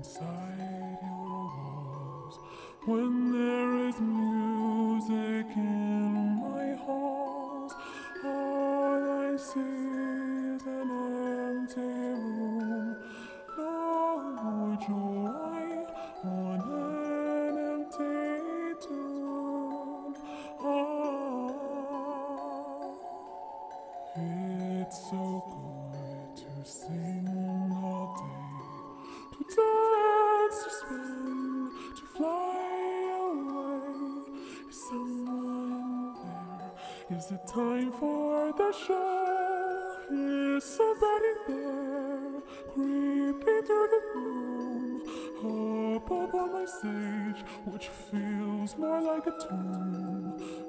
inside your walls. When there is music in my halls, all I see is an empty room. No joy on an empty tune. It's so good to sing all day, to dance, to spin, to fly away. Is someone there? Is it time for the show? Is somebody there, creeping through the room, up on my stage, which feels more like a tomb?